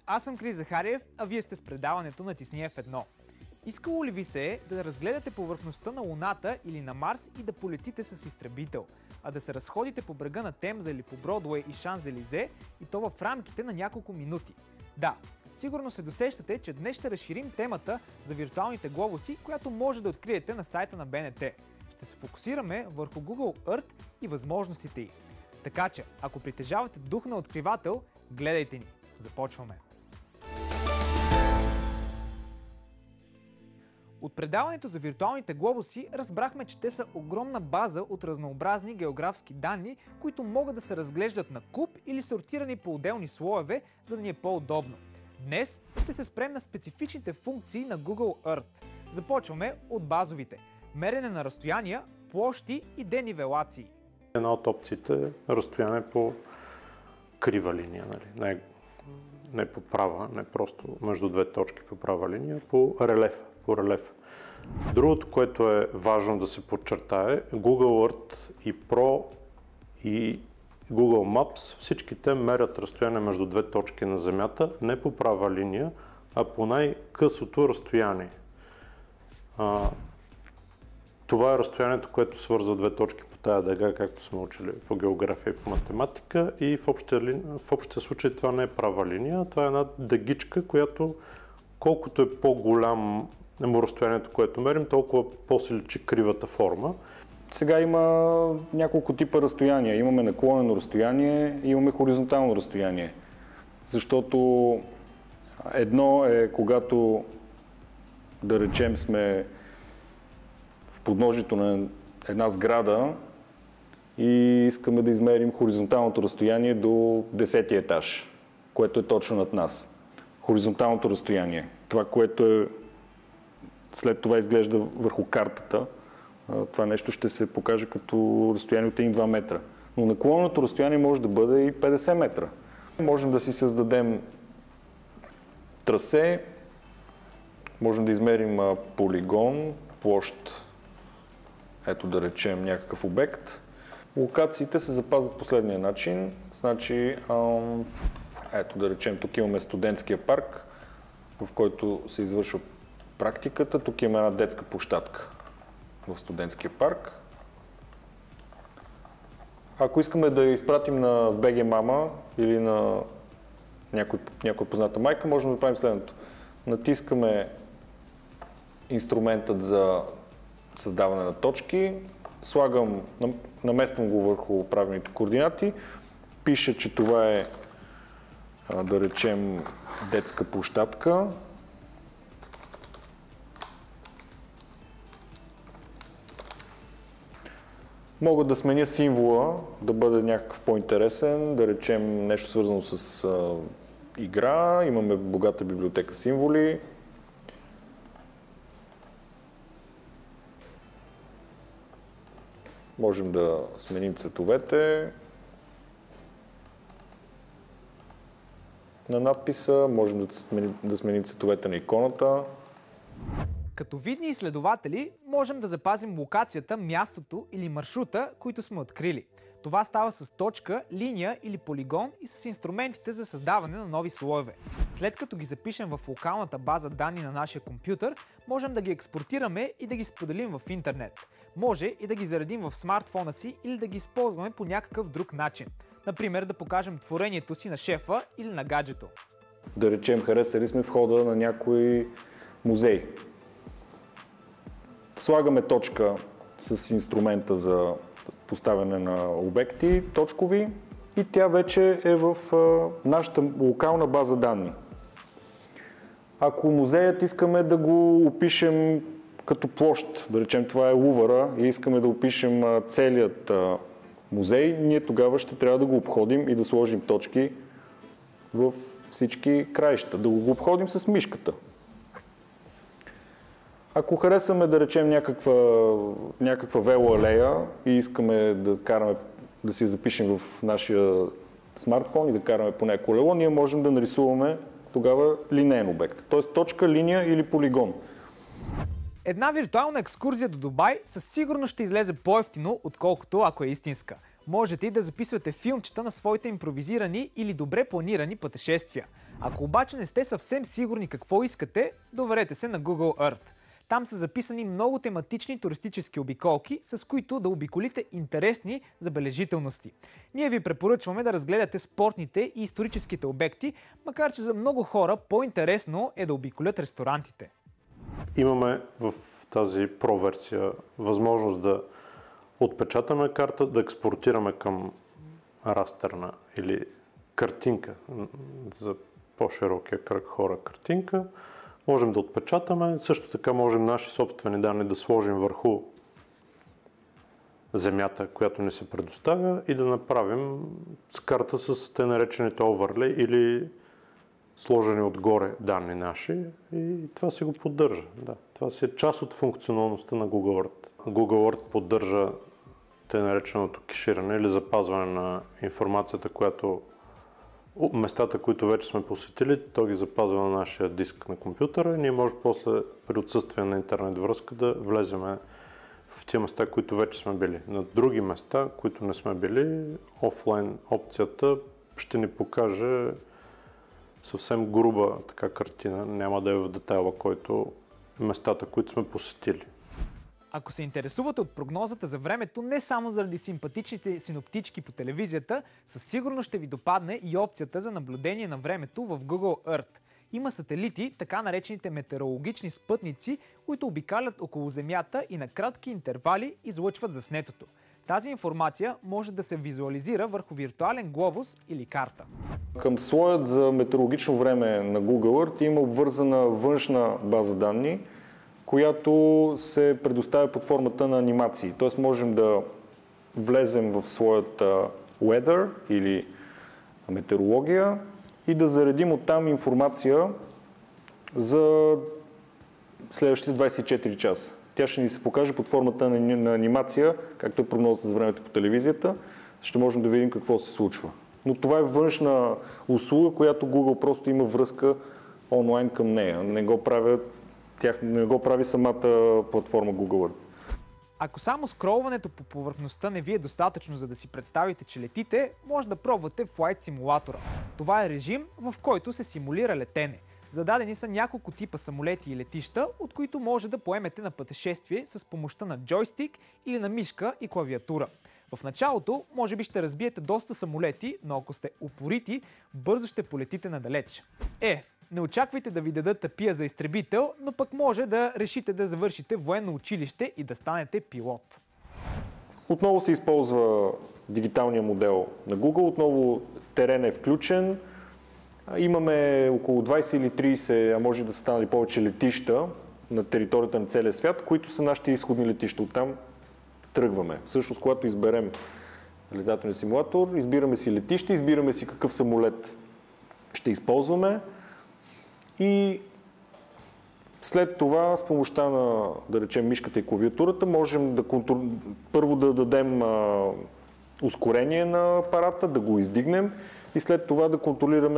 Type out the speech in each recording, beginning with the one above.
Аз съм Крис Захариев, а вие сте с предаването Натисни F1. Искало ли ви се е да разгледате повърхността на Луната или на Марс и да полетите с изтребител, а да се разходите по брега на Темза или по Бродуей и Шанзелизе и то в рамките на няколко минути? Да, сигурно се досещате, че днес ще разширим темата за виртуалните глобуси, която може да откриете на сайта на БНТ. Ще се фокусираме върху Google Earth и възможностите й. Така че, ако притежавате дух на откривател, гледайте ни. Започваме! От предаването за виртуалните глобуси разбрахме, че те са огромна база от разнообразни географски данни, които могат да се разглеждат на куп или сортирани по отделни слоеве, за да ни е по-удобно. Днес ще се спрем на специфичните функции на Google Earth. Започваме от базовите – мерене на разстояния, площи и денивелации. Една от опциите е разстояние по крива линия, нали? Не по права, не просто между две точки по права линия, по релеф. Другото, което е важно да се подчертае, Google Earth и Pro и Google Maps, всичките мерят разстояние между две точки на Земята, не по права линия, а по най-късото разстояние. Това е разстоянието, което свързва две точки по тая дъга, както сме учили по география и по математика, и в общия случай това не е права линия, това е една дъгичка, която колкото е по-голям разстоянието, което мерим, толкова по-се личи кривата форма. Сега има няколко типа разстояния. Имаме наклонено разстояние и имаме хоризонтално разстояние. Защото едно е когато, да речем, сме в подножието на една сграда и искаме да измерим хоризонталното разстояние до 10-ти етаж, което е точно над нас. Хоризонталното разстояние. Това, което е след това изглежда върху картата, това нещо ще се покаже като разстояние от 1-2 метра. Но наклонното разстояние може да бъде и 50 метра. Можем да си създадем трасе, можем да измерим полигон, площ, ето да речем някакъв обект. Локациите се запазват последния начин. Значи, ето да речем, тук имаме студентския парк, в който се извършва практиката. Тук има една детска площадка в студентския парк. Ако искаме да я изпратим на BG Mama или на някоя позната майка, можем да правим следното. Натискаме инструментът за създаване на точки, намествам го върху правилните координати, пише, че това е, да речем, детска площадка. Мога да сменя символа, да бъде някакъв по-интересен, да речем нещо свързано с игра, имаме богата библиотека символи. Можем да сменим цветовете на надписа, можем да сменим цветовете на иконата. Като видни изследователи можем да запазим локацията, мястото или маршрута, които сме открили. Това става с точка, линия или полигон и с инструментите за създаване на нови слоеве. След като ги запишем в локалната база данни на нашия компютър, можем да ги експортираме и да ги споделим в интернет. Може и да ги заредим в смартфона си или да ги използваме по някакъв друг начин. Например, да покажем творението си на шефа или на гаджето. Да речем, харесали сме входа на някой музей. Слагаме точка с инструмента за поставяне на обекти, точкови, и тя вече е в нашата локална база данни. Ако музеят искаме да го опишем като площ, да речем това е Лувъра и искаме да опишем целият музей, ние тогава ще трябва да го обходим и да сложим точки в всички краища, да го обходим с мишката. Ако харесаме, да речем, някаква велоалея и искаме да си я запишем в нашия смартфон и да караме по някакво колело, ние можем да нарисуваме тогава линейен обект. Т.е. точка, линия или полигон. Една виртуална екскурзия до Дубай със сигурност ще излезе по-евтино, отколкото ако е истинска. Можете и да записвате филмчета на своите импровизирани или добре планирани пътешествия. Ако обаче не сте съвсем сигурни какво искате, доверете се на Google Earth. Там са записани много тематични туристически обиколки, с които да обиколите интересни забележителности. Ние ви препоръчваме да разгледате спортните и историческите обекти, макар че за много хора по-интересно е да обиколят ресторантите. Имаме в тази Pro-версия възможност да отпечатаме карта, да експортираме към растърна или картинка, за по-широкия кръг хора картинка. Можем да отпечатаме, също така можем наши собствени данни да сложим върху земята, която ни се предоставя и да направим с карта с те наречените овърлей или сложени отгоре данни наши и това си го поддържа. Да, това си е част от функционалността на Google Earth. Google Earth поддържа те нареченото кеширане или запазване на информацията, която местата, които вече сме посетили, то ги запазва на нашия диск на компютъра и ние може после при отсъствие на интернет връзка да влеземе в тия места, които вече сме били. На други места, които не сме били, офлайн опцията ще ни покаже съвсем груба така картина, няма да е в детайла, който местата, които сме посетили. Ако се интересувате от прогнозата за времето не само заради симпатичните синоптички по телевизията, със сигурност ще ви допадне и опцията за наблюдение на времето в Google Earth. Има сателити, така наречените метеорологични спътници, които обикалят около Земята и на кратки интервали излъчват заснетото. Тази информация може да се визуализира върху виртуален глобус или карта. Към слоят за метеорологично време на Google Earth има обвързана външна база данни, която се предоставя под формата на анимации. Т.е. можем да влезем в слоята Weather или метеорология и да заредим оттам информация за следващите 24 часа. Тя ще ни се покаже под формата на анимация, както е прогнозата за времето по телевизията. Ще можем да видим какво се случва. Но това е външна услуга, която Google просто има връзка онлайн към нея. Не го прави самата платформа Google Earth. Ако само скролването по повърхността не ви е достатъчно, за да си представите, че летите, може да пробвате Flight Simulator. Това е режим, в който се симулира летене. Зададени са няколко типа самолети и летища, от които може да поемете на пътешествие с помощта на джойстик или на мишка и клавиатура. В началото може би ще разбиете доста самолети, но ако сте упорити, бързо ще полетите надалеч. Не очаквайте да ви дадат тапия за изтребител, но пък може да решите да завършите военно училище и да станете пилот. Отново се използва дигиталния модел на Google, отново терен е включен. Имаме около 20 или 30, а може да са станали повече летища на територията на целия свят, които са нашите изходни летища. Оттам тръгваме. Всъщност, когато изберем летателен симулатор, избираме си летище, избираме си какъв самолет ще използваме и след това с помощта на, да речем, мишката и клавиатурата, можем да първо да дадем ускорение на апарата, да го издигнем и след това да контролираме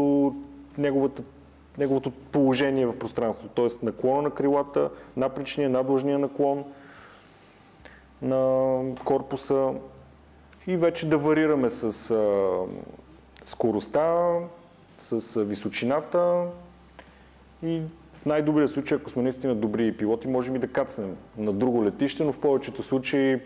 неговото положение в пространството, т.е. наклона на крилата, напречния, надлъжния наклон на корпуса и вече да варираме с скоростта, с височината и в най-добрия случай, ако сме наистина добри пилоти, можем и да кацнем на друго летище, но в повечето случаи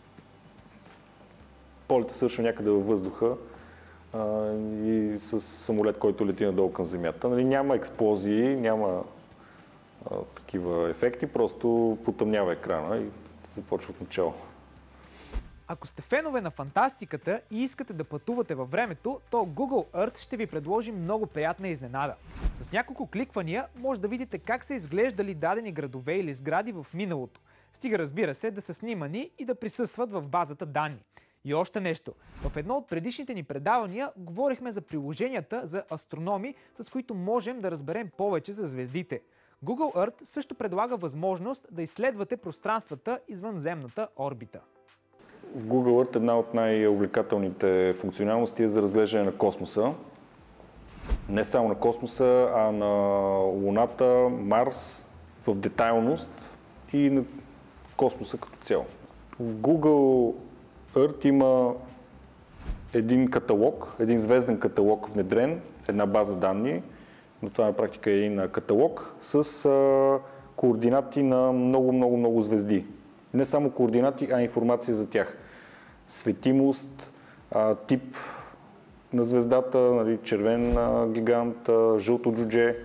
полета свършва някъде във въздуха и с самолет, който лети надолу към земята. Няма експлозии, няма такива ефекти, просто потъмнява екрана и започва от начало. Ако сте фенове на фантастиката и искате да пътувате във времето, то Google Earth ще ви предложи много приятна изненада. С няколко кликвания може да видите как са изглеждали дадени градове или сгради в миналото. Стига, разбира се, да са снимани и да присъстват в базата данни. И още нещо. В едно от предишните ни предавания говорихме за приложенията за астрономи, с които можем да разберем повече за звездите. Google Earth също предлага възможност да изследвате пространствата извън земната орбита. В Google Earth една от най-увлекателните функционалности е за разглеждане на космоса. Не само на космоса, а на Луната, Марс в детайлност и на космоса като цяло. В Google Earth има един каталог, един звезден каталог внедрен, една база данни, но това на практика е един каталог с координати на много звезди. Не само координати, а информация за тях. Светимост, тип на звездата, нали, червен гигант, жълто джудже,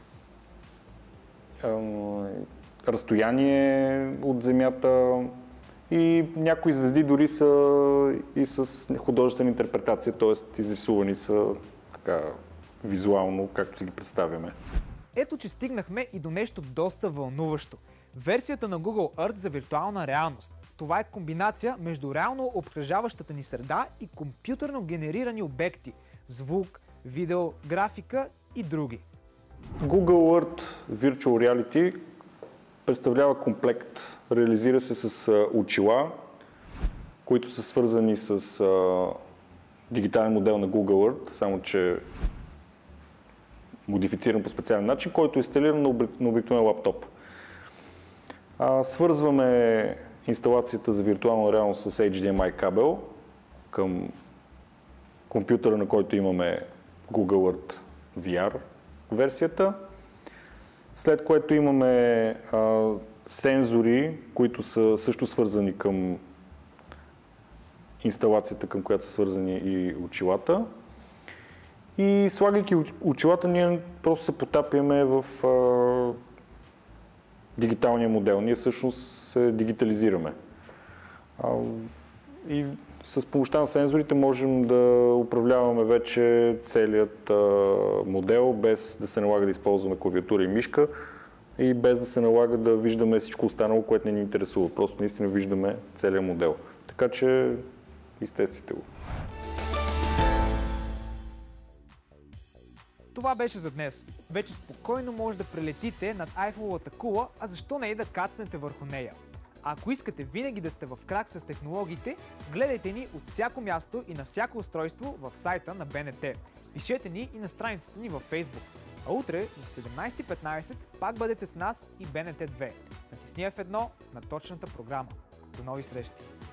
разстояние от Земята и някои звезди дори са и с художествена интерпретация, т.е. изрисувани са така визуално, както си ги представяме. Ето, че стигнахме и до нещо доста вълнуващо. Версията на Google Earth за виртуална реалност. Това е комбинация между реално обкръжаващата ни среда и компютърно генерирани обекти – звук, видео, графика и други. Google Earth Virtual Reality представлява комплект. Реализира се с очила, които са свързани с дигитален модел на Google Earth, само че модифициран по специален начин, който е инсталиран на обикновен лаптоп. Свързваме инсталацията за виртуална реалност с HDMI кабел към компютъра, на който имаме Google Earth VR версията, след което имаме сензори, които са също свързани към инсталацията, към която са свързани и очилата. И слагайки очилата, ние просто се потапяме в дигиталния модел. Ние всъщност се дигитализираме. И с помощта на сензорите можем да управляваме вече целият модел, без да се налага да използваме клавиатура и мишка и без да се налага да виждаме всичко останало, което не ни интересува. Просто наистина виждаме целият модел. Така че изтествайте го. Това беше за днес. Вече спокойно може да прелетите над Айфеловата кула, а защо не и да кацнете върху нея. А ако искате винаги да сте в крак с технологиите, гледайте ни от всяко място и на всяко устройство в сайта на БНТ. Пишете ни и на страницата ни във Facebook. А утре в 17:15 пак бъдете с нас и БНТ 2. Натисни F1 на точната програма. До нови срещи!